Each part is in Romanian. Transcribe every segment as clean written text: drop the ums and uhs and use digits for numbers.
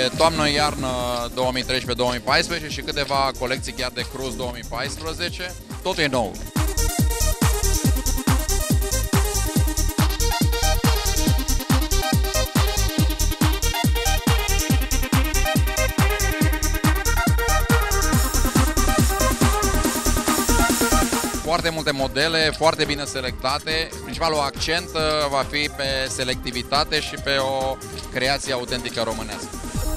de toamnă-iarnă 2013-2014 și câteva colecții chiar de cruz 2014. Totul e nou. Foarte multe modele, foarte bine selectate. Principalul accent va fi pe selectivitate și pe o creație autentică românească.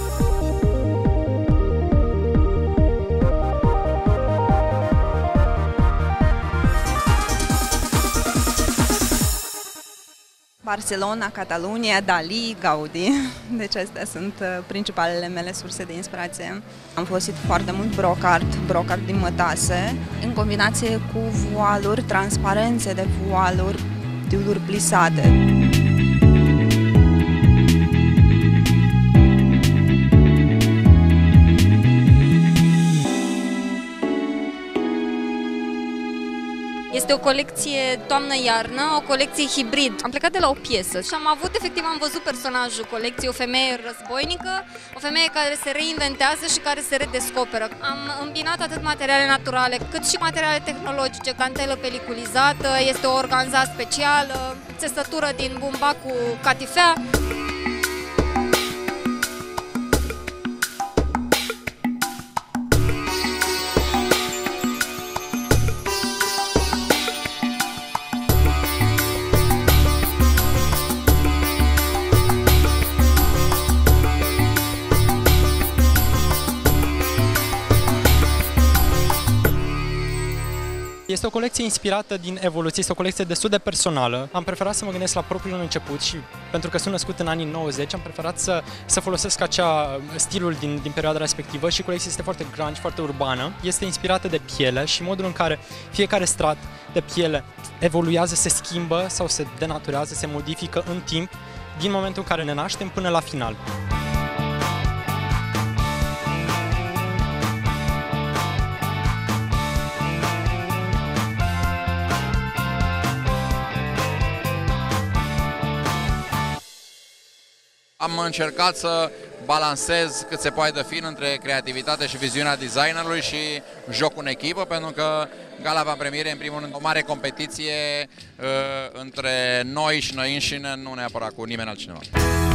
Barcelona, Catalunia, Dali, Gaudi. Deci astea sunt principalele mele surse de inspirație. Am folosit foarte mult brocart din mătase, în combinație cu voaluri, transparențe de voaluri, tiuluri plisate. Este o colecție toamnă-iarnă, o colecție hibrid. Am plecat de la o piesă și am văzut personajul colecției, o femeie războinică, o femeie care se reinventează și care se redescoperă. Am îmbinat atât materiale naturale cât și materiale tehnologice, cantelă peliculizată, este o organza specială, țesătură din bumbac cu catifea. Este o colecție inspirată din evoluție, este o colecție destul de personală. Am preferat să mă gândesc la propriul început și pentru că sunt născut în anii 90, am preferat să folosesc stilul din perioada respectivă și colecția este foarte grunge, foarte urbană. Este inspirată de piele și modul în care fiecare strat de piele evoluează, se schimbă sau se denaturează, se modifică în timp, din momentul în care ne naștem până la final. Am încercat să balansez cât se poate de fin între creativitate și viziunea designerului și joc în echipă, pentru că Gala Avant-Premiere e în primul rând o mare competiție între noi și noi înșine, nu neapărat cu nimeni altcineva.